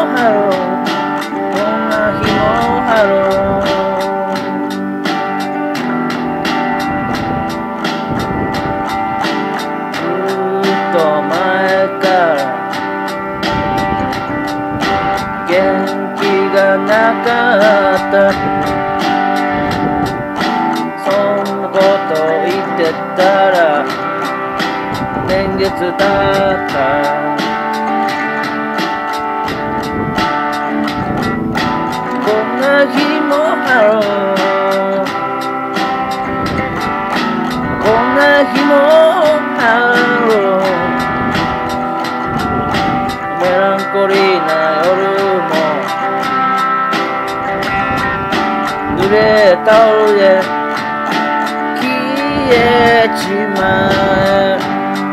ハロー、こんな日もハロー。ずっと前から元気がなかった、そんなこと言ってたら年月経った。こんな日もハロー、こんな日もハロー。メランコリーな夜も濡れタオルで消えちまえ。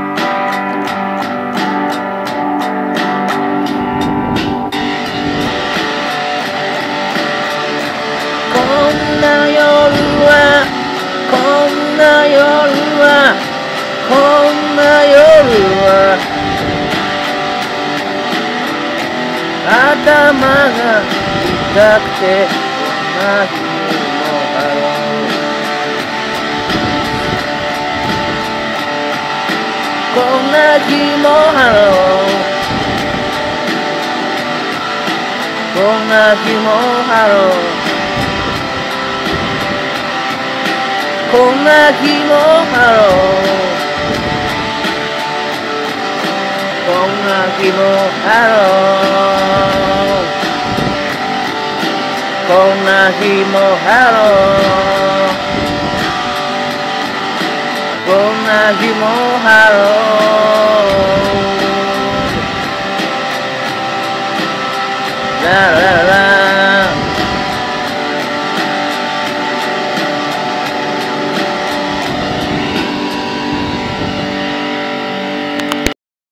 こんな夜は、こんな夜は、こんな夜は、頭が痛くて、こんな日もハロー、こんな日もハロー、こんな日もハロー、こんな日もハロー、こんな日もハロー、こんな日もハロー、こんな日もハロー、ラララ